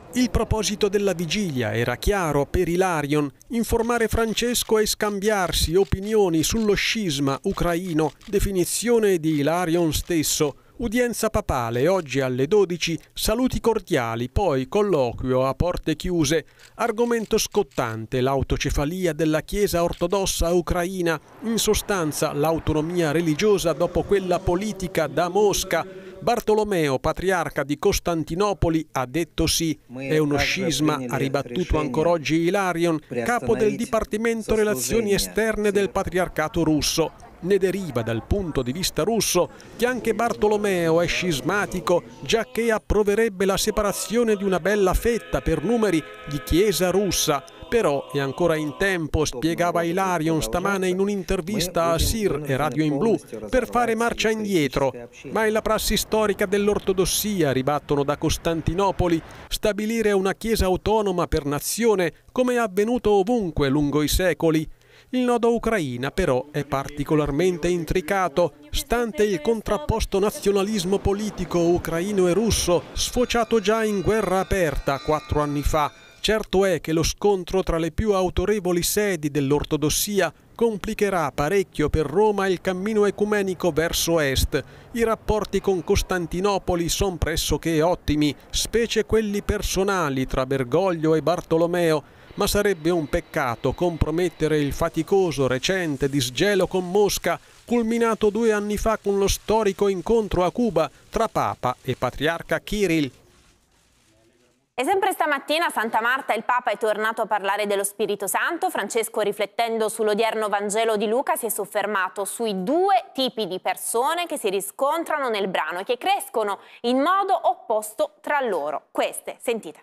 Il proposito della vigilia era chiaro per Hilarion: informare Francesco e scambiarsi opinioni sullo scisma ucraino, definizione di Hilarion stesso. Udienza papale oggi alle 12, saluti cordiali, poi colloquio a porte chiuse. Argomento scottante: l'autocefalia della Chiesa ortodossa ucraina, in sostanza l'autonomia religiosa dopo quella politica da Mosca. Bartolomeo, patriarca di Costantinopoli, ha detto sì. È uno scisma, ha ribattuto ancora oggi Hilarion, capo del Dipartimento Relazioni Esterne del Patriarcato russo. Ne deriva dal punto di vista russo che anche Bartolomeo è scismatico, giacché approverebbe la separazione di una bella fetta per numeri di Chiesa russa. Però è ancora in tempo, spiegava Hilarion stamane in un'intervista a Sir e Radio in Blu, per fare marcia indietro. Ma è la prassi storica dell'ortodossia, ribattono da Costantinopoli, stabilire una Chiesa autonoma per nazione, come è avvenuto ovunque lungo i secoli. Il nodo Ucraina però è particolarmente intricato, stante il contrapposto nazionalismo politico ucraino e russo, sfociato già in guerra aperta 4 anni fa. Certo è che lo scontro tra le più autorevoli sedi dell'ortodossia complicherà parecchio per Roma il cammino ecumenico verso est. I rapporti con Costantinopoli sono pressoché ottimi, specie quelli personali tra Bergoglio e Bartolomeo, ma sarebbe un peccato compromettere il faticoso recente disgelo con Mosca, culminato 2 anni fa con lo storico incontro a Cuba tra Papa e Patriarca Kirill. E sempre stamattina a Santa Marta il Papa è tornato a parlare dello Spirito Santo. Francesco, riflettendo sull'odierno Vangelo di Luca, si è soffermato sui 2 tipi di persone che si riscontrano nel brano e che crescono in modo opposto tra loro. Queste, sentite.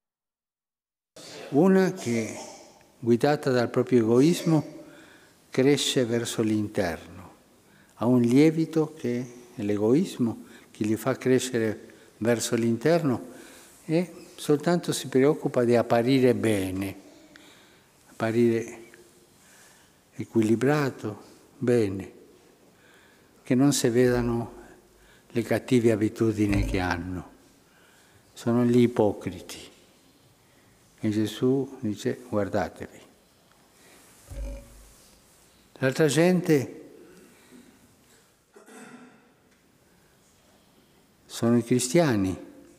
Una che, guidata dal proprio egoismo, cresce verso l'interno, ha un lievito che è l'egoismo, che gli fa crescere verso l'interno e soltanto si preoccupa di apparire bene, apparire equilibrato, bene, che non si vedano le cattive abitudini che hanno. Sono gli ipocriti. E Gesù dice: guardatevi. L'altra gente sono i cristiani.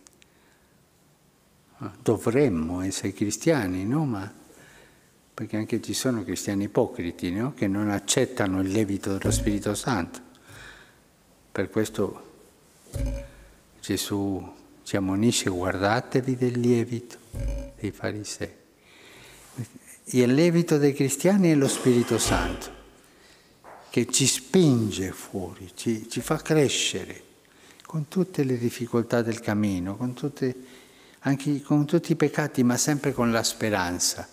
Dovremmo essere cristiani, no? Ma perché anche ci sono cristiani ipocriti, no? Che non accettano il lievito dello Spirito Santo. Per questo Gesù ci ammonisce: guardatevi del lievito dei farisei. Il lievito dei cristiani è lo Spirito Santo, che ci spinge fuori, ci fa crescere con tutte le difficoltà del cammino, anche con tutti i peccati, ma sempre con la speranza